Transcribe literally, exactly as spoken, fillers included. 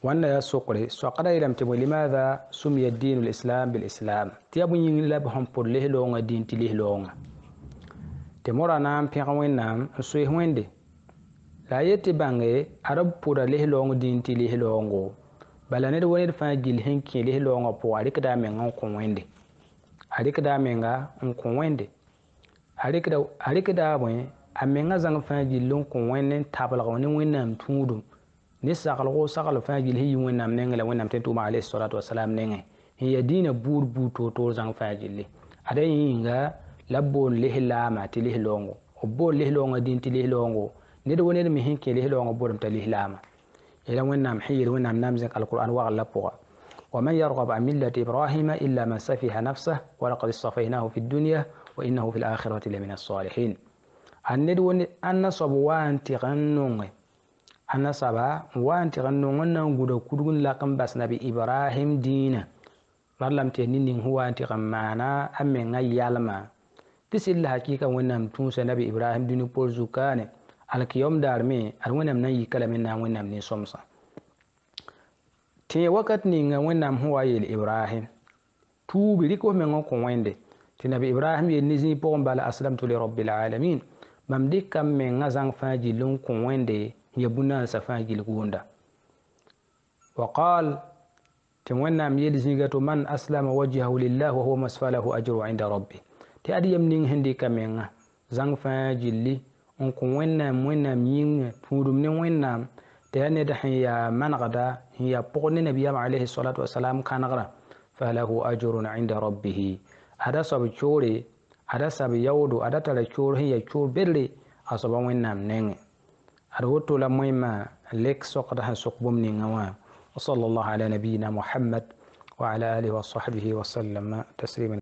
وانا يا سوقري سوقرا يلم تبو لماذا سمي الدين الإسلام بالإسلام تيابو ينلبهم بور له لونغ دين تليه لونغ تمورا نام بيغا وين نام سويه ويندي لا يتي بانغي عرب بورا له لونغ دين تليه لونغو بلا ند ونيد فان جيل هنكي له لونغ بو عليك دا مينغا كون ويندي عليك دا مينغا كون ويندي عليك دا عليك دا وين امينغا زان فان جيل لون كون وين تابلا وني وين نام تودو ni sakal ko sakal fa gil hi wonnam nenge la wonnam tentu ma alayhi salatu wassalam nenge hiya dina bur bu to to zang fa gilli aday yinga labbo lihlama ti lihlongo obbo lihlongo din ti lihlongo ne do wonede mi hinke lihlongo bodum ta lihlama ila wonnam hiyir wonnam namzin alquran wa alla poa wa man yarghab an millati ibrahima illa man safiha nafsahu wa laqad istafaynahu fid dunya wa innahu fil akhirati lamina as-salihin anned woni anna sabu wa anti gannonge ana saba wanti ganno wannan guda kudun laqam bas nabi ibrahim dina wallam te ninnin huwa anti gamana amme ngayalma tisil hakika wannan tun sa nabi ibrahim dini por zukane alkiyom darme ar wannan nan yi kalamin nan wannan ne somsa te wakat ni nga wannan huwa yel ibrahim tubi riko men ko wende ti nabi ibrahim ye nizi po bala aslamtu li rabbil alamin mamdik kam men ngazang faji lon ko wende يبنا سفاجي الغوندا وقال تمونا ميل زيغتو من أسلم وجهه لله وهو مسفله أجر عند ربي تأدي يمنين هندي كمينا زنگ فاجي لي انكو وينا موينا مين تودم نين وينا تأني دحين يا من غدا هي بقول النبي عليه الصلاة والسلام كان غرا فله أجر عند ربه هذا سبب شوري هذا سبب يودو هذا تلا شور هي شور بيرلي أصبح وينا منين أروتو لميما لك سقطها سقبم نينوا وصلى الله على نبينا محمد وعلى آله وصحبه وسلم تسليما